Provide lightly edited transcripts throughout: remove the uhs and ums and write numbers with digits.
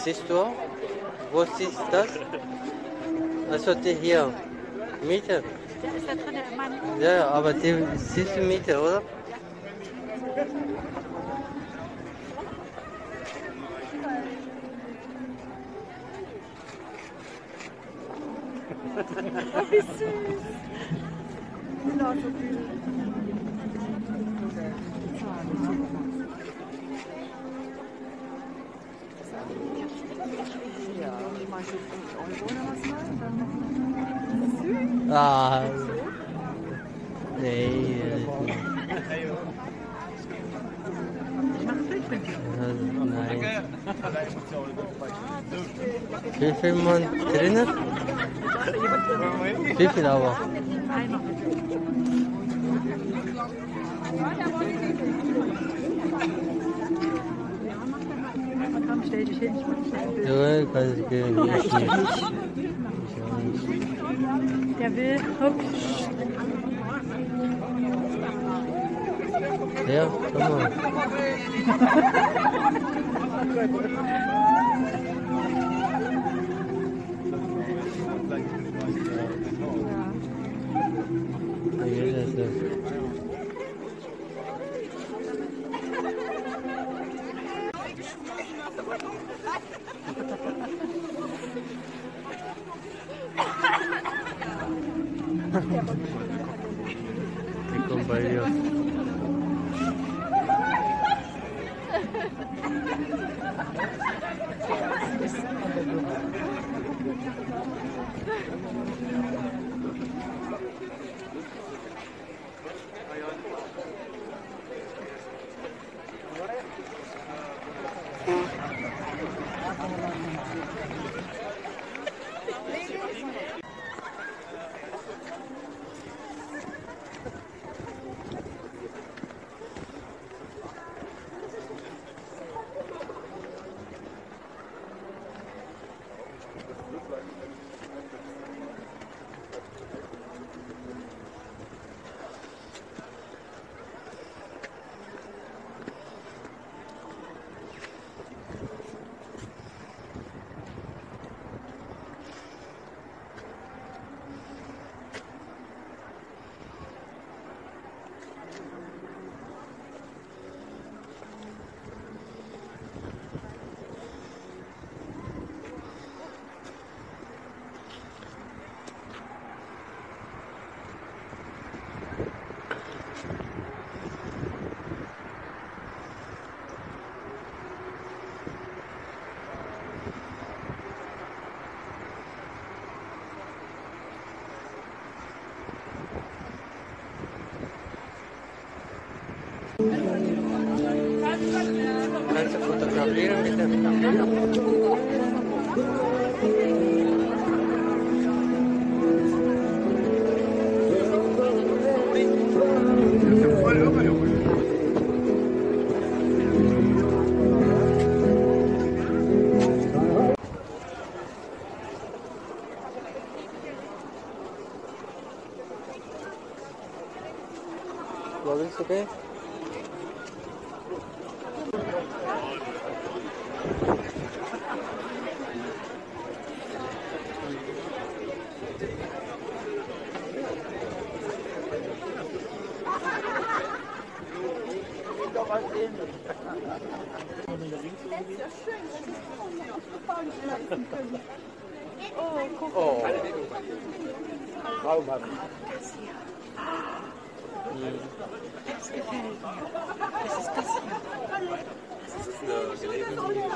Siehst du auch? Wo siehst du das? Also die hier, Mitte. Der ist da drin, der Mann. Ja, aber die siehst du Mitte, oder? Oh, wie süß. Genau, so viel. Ja, ich meine, 5 Euro oder was mal? Süß. Ah. Nee. Ich mache ein Bild mit dir. Nein. Wie viel man drinnen? Wie viel aber? Einmal. Komm, stell dich hin, ich mach schnell ein Bild. Ja, kann ich gehen. Ja, ich dich nicht. Der will, hopp. Ja, komm mal. Ja, jeder ist das. Ich komme bei dir. Kannst du fotografieren bitte? War das okay? Oh. Traumhaft. Das hier. Das gefällt mir. Das ist das hier. Das ist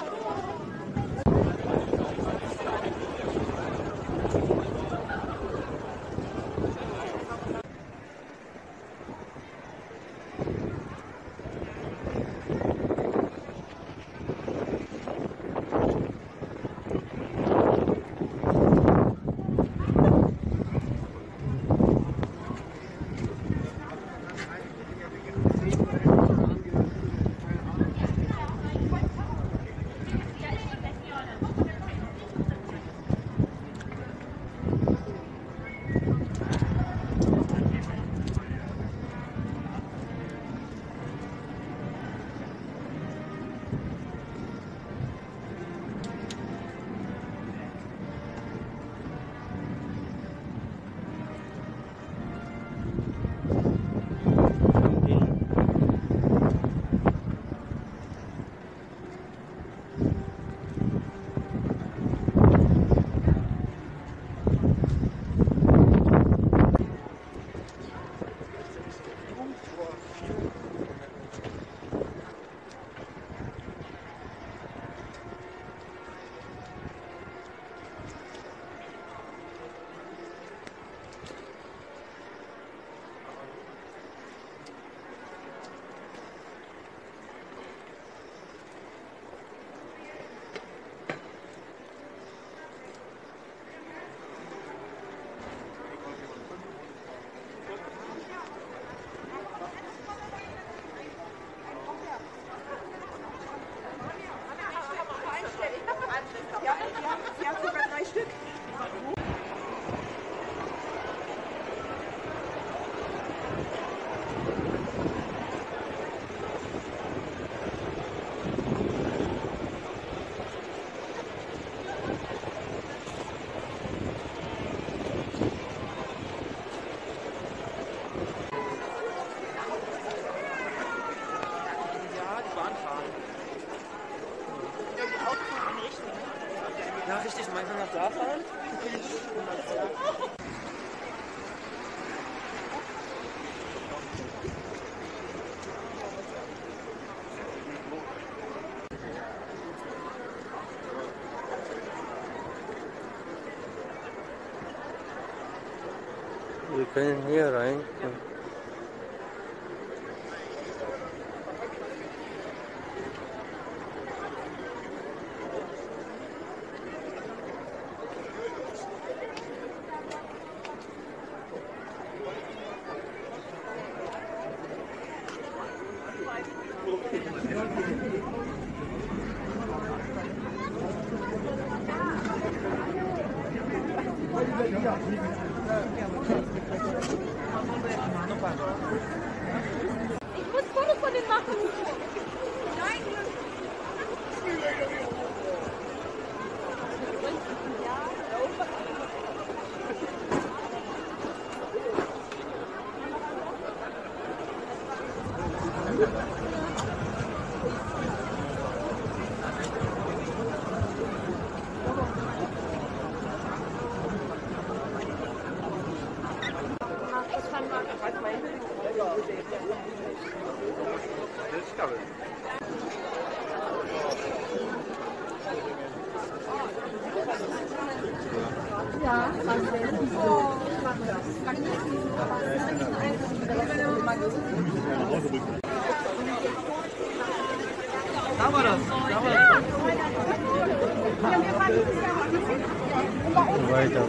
Ja, richtig. Meinst du noch da fahren? Wir können hier rein. Ich muss Fotos von denen machen. Nein. Ja, Da war das. Weiter.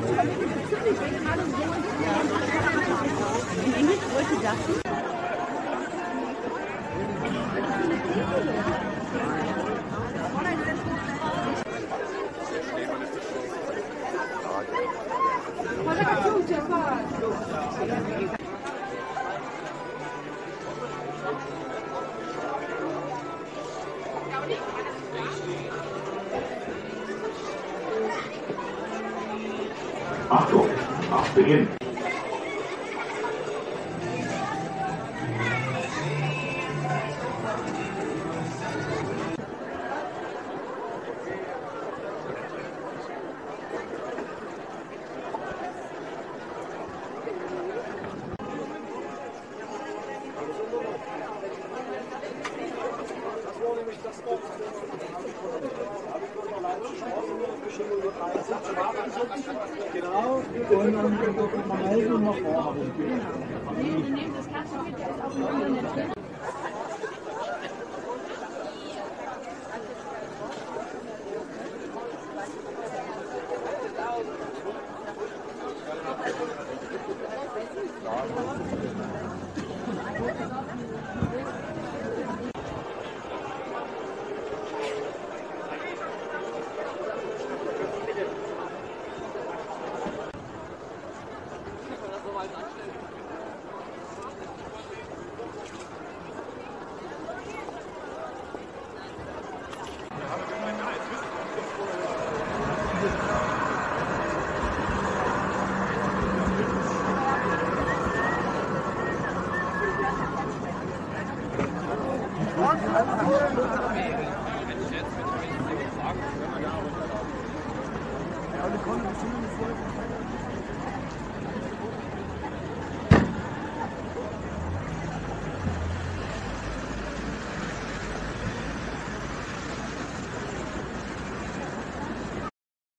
Achtung, auf Beginn. Genau, und dann melden noch vorhaben. Wir nehmen das Ganze mit, der ist auch noch in der Tür. Alle konnten es